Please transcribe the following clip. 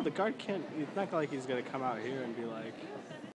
the guard can't. It's not like he's gonna come out here and be like,